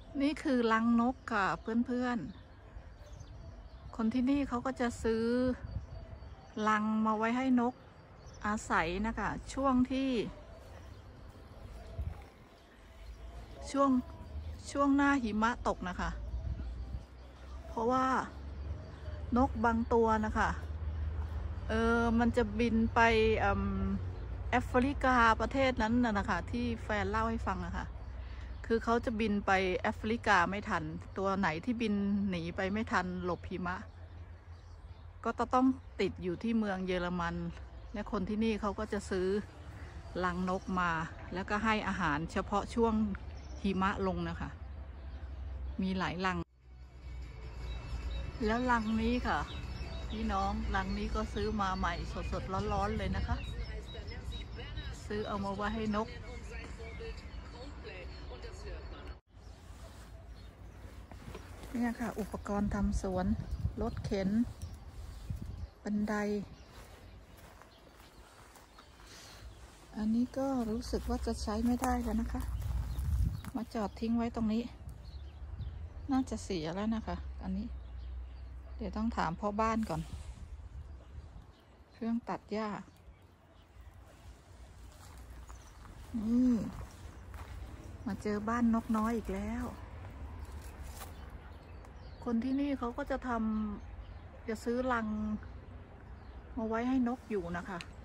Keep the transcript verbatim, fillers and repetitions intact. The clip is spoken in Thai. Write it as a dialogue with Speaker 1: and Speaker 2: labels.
Speaker 1: นี่คือรังนกค่ะเพื่อนๆคนที่นี่เขาก็จะซื้อรังมาไว้ให้นกอาศัยนะคะช่วงที่ช่วงช่วงหน้าหิมะตกนะคะเพราะว่านกบางตัวนะคะเออมันจะบินไปแอฟริกาประเทศนั้นน่ะนะคะที่แฟนเล่าให้ฟังอะค่ะคือเขาจะบินไปแอฟริกาไม่ทันตัวไหนที่บินหนีไปไม่ทันหลบหิมะก็จะต้องติดอยู่ที่เมืองเยอรมันและคนที่นี่เขาก็จะซื้อรังนกมาแล้วก็ให้อาหารเฉพาะช่วงหิมะลงนะคะมีหลายรังแล้วรังนี้ค่ะพี่น้องรังนี้ก็ซื้อมาใหม่สดๆร้อนๆเลยนะคะซื้อเอามาไว้ให้นกเนี่ยค่ะอุปกรณ์ทำสวนรถเข็นบันไดอันนี้ก็รู้สึกว่าจะใช้ไม่ได้แล้วนะคะมาจอดทิ้งไว้ตรงนี้น่าจะเสียแล้วนะคะอันนี้เดี๋ยวต้องถามพ่อบ้านก่อนเครื่องตัดหญ้านี่มาเจอบ้านนกน้อยอีกแล้วคนที่นี่เขาก็จะทำจะซื้อรังมาไว้ให้นกอยู่นะคะ